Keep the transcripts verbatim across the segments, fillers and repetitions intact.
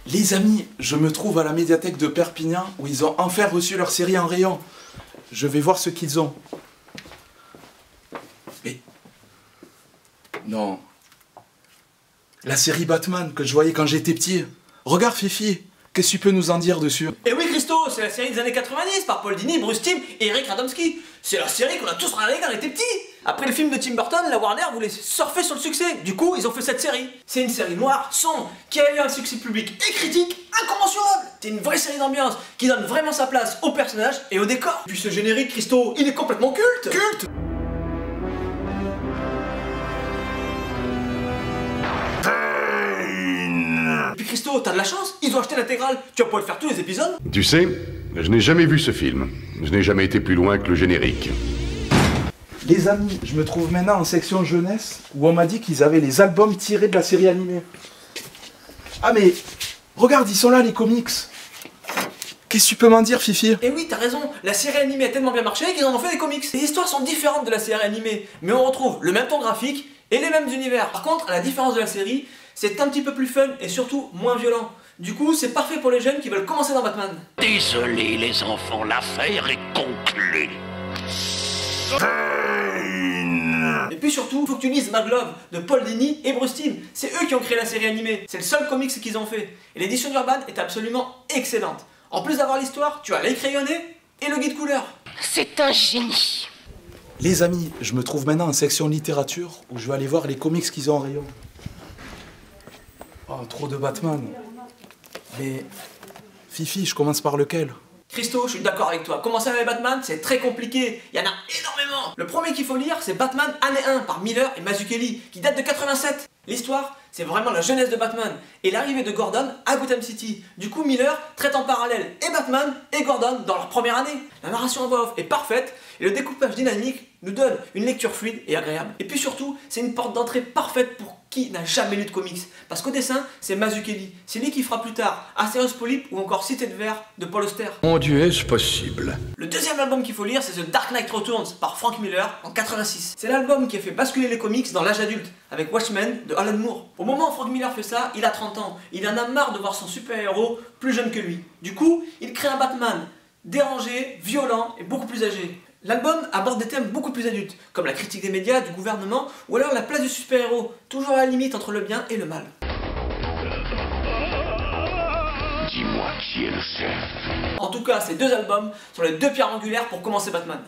Les amis, je me trouve à la médiathèque de Perpignan où ils ont enfin reçu leur série en rayon. Je vais voir ce qu'ils ont. Mais... Non. La série Batman que je voyais quand j'étais petit. Regarde Fifi, qu'est-ce que tu peux nous en dire dessus? Et oui Christo, c'est la série des années quatre-vingt-dix par Paul Dini, Bruce Timm et Eric Radomski. C'est la série qu'on a tous regardée quand on était petits. Après le film de Tim Burton, la Warner voulait surfer sur le succès. Du coup, ils ont fait cette série. C'est une série noire, sombre, qui a eu un succès public et critique incommensurable. C'est une vraie série d'ambiance qui donne vraiment sa place aux personnages et au décor. Puis ce générique, Christo, il est complètement culte. Culte. Et puis Christo, t'as de la chance, ils ont acheté l'intégrale. Tu vas pouvoir faire tous les épisodes. Tu sais, je n'ai jamais vu ce film. Je n'ai jamais été plus loin que le générique. Les amis, je me trouve maintenant en section jeunesse où on m'a dit qu'ils avaient les albums tirés de la série animée. Ah mais, regarde, ils sont là les comics. Qu'est-ce que tu peux m'en dire, Fifi? Et oui, t'as raison, la série animée a tellement bien marché qu'ils en ont fait des comics. Les histoires sont différentes de la série animée, mais on retrouve le même ton graphique et les mêmes univers. Par contre, à la différence de la série, c'est un petit peu plus fun et surtout moins violent. Du coup, c'est parfait pour les jeunes qui veulent commencer dans Batman. Désolé les enfants, l'affaire est conclue. Et puis surtout, faut que tu lises Maglove de Paul Dini et Bruce Timm. C'est eux qui ont créé la série animée. C'est le seul comics qu'ils ont fait. Et l'édition d'Urban est absolument excellente. En plus d'avoir l'histoire, tu as l'œil crayonné et le guide couleur. C'est un génie. Les amis, je me trouve maintenant en section littérature où je vais aller voir les comics qu'ils ont en rayon. Oh, trop de Batman. Mais... Fifi, je commence par lequel? Christo, je suis d'accord avec toi. Commencer avec Batman, c'est très compliqué. Il y en a énormément. Le premier qu'il faut lire, c'est Batman année un par Miller et Mazzucchelli, qui date de quatre-vingt-sept. L'histoire, c'est vraiment la jeunesse de Batman et l'arrivée de Gordon à Gotham City. Du coup, Miller traite en parallèle et Batman et Gordon dans leur première année. La narration en voix off est parfaite et le découpage dynamique nous donne une lecture fluide et agréable. Et puis surtout, c'est une porte d'entrée parfaite pour qui n'a jamais lu de comics. Parce qu'au dessin, c'est Mazzucchelli. C'est lui qui fera plus tard Asterios Polype ou encore Cité de Verre de Paul Auster. Mon Dieu, est-ce possible? Le deuxième album qu'il faut lire, c'est The Dark Knight Returns par Frank Miller en quatre-vingt-six. C'est l'album qui a fait basculer les comics dans l'âge adulte, avec Watchmen de Alan Moore. Au moment où Frank Miller fait ça, il a trente ans. Il en a marre de voir son super-héros plus jeune que lui. Du coup, il crée un Batman dérangé, violent et beaucoup plus âgé. L'album aborde des thèmes beaucoup plus adultes, comme la critique des médias, du gouvernement, ou alors la place du super-héros, toujours à la limite entre le bien et le mal. Dis-moi qui est le chef. En tout cas, ces deux albums sont les deux pierres angulaires pour commencer Batman.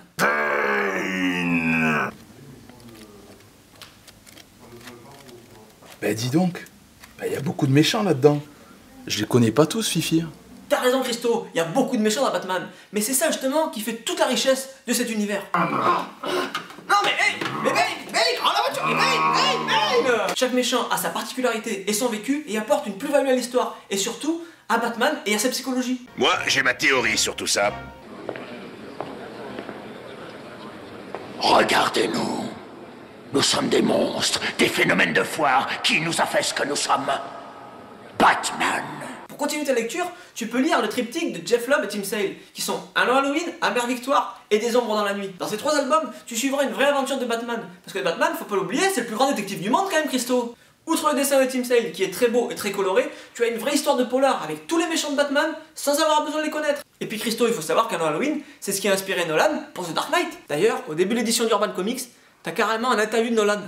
Ben dis donc, ben, y a beaucoup de méchants là-dedans. Je les connais pas tous, Fifi. T'as raison Christo, il y a beaucoup de méchants dans Batman, mais c'est ça justement qui fait toute la richesse de cet univers. Non mais hey, mais Bane, Bane, rends la voiture, Bane, Bane, Bane. Chaque méchant a sa particularité et son vécu et apporte une plus-value à l'histoire, et surtout à Batman et à sa psychologie. Moi, j'ai ma théorie sur tout ça. Regardez-nous. Nous sommes des monstres, des phénomènes de foire. Qui nous a fait ce que nous sommes? Batman. Pour continuer ta lecture, tu peux lire le triptyque de Jeff Loeb et Tim Sale, qui sont Un long Halloween, Amère Victoire et Des ombres dans la nuit. Dans ces trois albums, tu suivras une vraie aventure de Batman. Parce que Batman, faut pas l'oublier, c'est le plus grand détective du monde quand même, Christo. Outre le dessin de Tim Sale, qui est très beau et très coloré, tu as une vraie histoire de polar avec tous les méchants de Batman, sans avoir besoin de les connaître. Et puis Christo, il faut savoir qu'Un long Halloween, c'est ce qui a inspiré Nolan pour The Dark Knight. D'ailleurs, au début de l'édition d'Urban Comics, t'as carrément un interview de Nolan.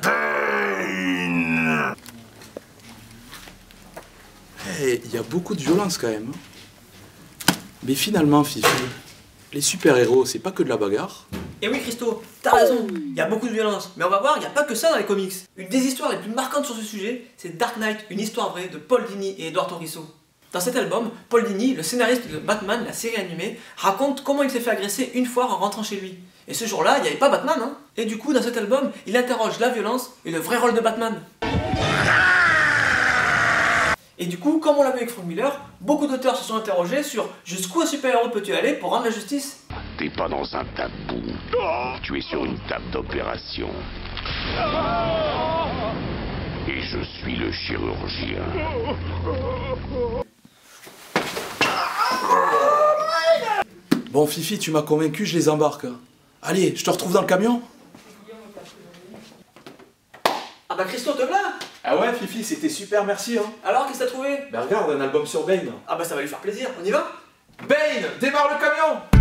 Hey, il y a beaucoup de violence quand même. Mais finalement, Fifi, les super-héros, c'est pas que de la bagarre. Et oui Christo, t'as raison, il y a beaucoup de violence, mais on va voir, il n'y a pas que ça dans les comics. Une des histoires les plus marquantes sur ce sujet, c'est Dark Knight, une histoire vraie de Paul Dini et Edward Torriso. Dans cet album, Paul Dini, le scénariste de Batman, la série animée, raconte comment il s'est fait agresser une fois en rentrant chez lui. Et ce jour-là, il n'y avait pas Batman, hein. Et du coup, dans cet album, il interroge la violence et le vrai rôle de Batman. Et du coup, comme on l'a vu avec Frank Miller, beaucoup d'auteurs se sont interrogés sur jusqu'où un super-héros peut-il aller pour rendre la justice. T'es pas dans un tabou. Tu es sur une table d'opération. Et je suis le chirurgien. Bon, Fifi, tu m'as convaincu, je les embarque. Allez, je te retrouve dans le camion. Ah bah Christo, te voilà. Ah ouais, Fifi, c'était super, merci. Hein. Alors, qu'est-ce que t'as trouvé? Ben regarde, un album sur Bane. Ah bah ça va lui faire plaisir, on y va? Bane, démarre le camion!